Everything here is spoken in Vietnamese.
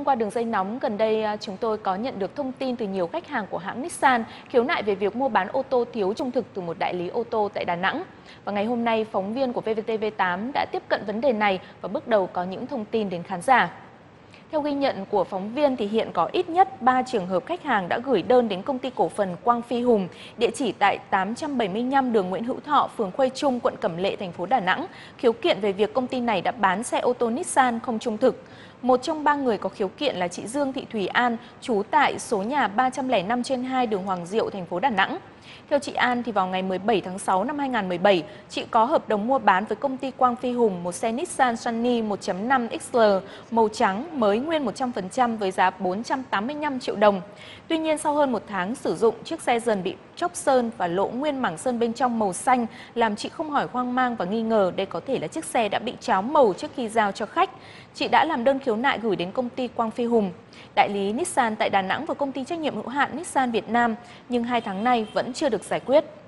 qua đường dây nóng, gần đây chúng tôi có nhận được thông tin từ nhiều khách hàng của hãng Nissan khiếu nại về việc mua bán ô tô thiếu trung thực từ một đại lý ô tô tại Đà Nẵng. Và ngày hôm nay, phóng viên của VVTV8 đã tiếp cận vấn đề này và bước đầu có những thông tin đến khán giả. Theo ghi nhận của phóng viên thì hiện có ít nhất 3 trường hợp khách hàng đã gửi đơn đến công ty cổ phần Quang Phi Hùng, địa chỉ tại 875 đường Nguyễn Hữu Thọ, phường Khuê Trung, quận Cẩm Lệ, thành phố Đà Nẵng, khiếu kiện về việc công ty này đã bán xe ô tô Nissan không trung thực. Một trong 3 người có khiếu kiện là chị Dương Thị Thùy An, trú tại số nhà 305/2 đường Hoàng Diệu, thành phố Đà Nẵng. Theo chị An, thì vào ngày 17 tháng 6 năm 2017, chị có hợp đồng mua bán với công ty Quang Phi Hùng một xe Nissan Sunny 1.5 XL màu trắng mới nguyên 100% với giá 485 triệu đồng. Tuy nhiên, sau hơn 1 tháng sử dụng, chiếc xe dần bị chóc sơn và lộ nguyên mảng sơn bên trong màu xanh, làm chị không khỏi hoang mang và nghi ngờ đây có thể là chiếc xe đã bị cháo màu trước khi giao cho khách. Chị đã làm đơn khiếu nại gửi đến công ty Quang Phi Hùng, đại lý Nissan tại Đà Nẵng và công ty trách nhiệm hữu hạn Nissan Việt Nam, nhưng 2 tháng nay vẫn chưa được giải quyết.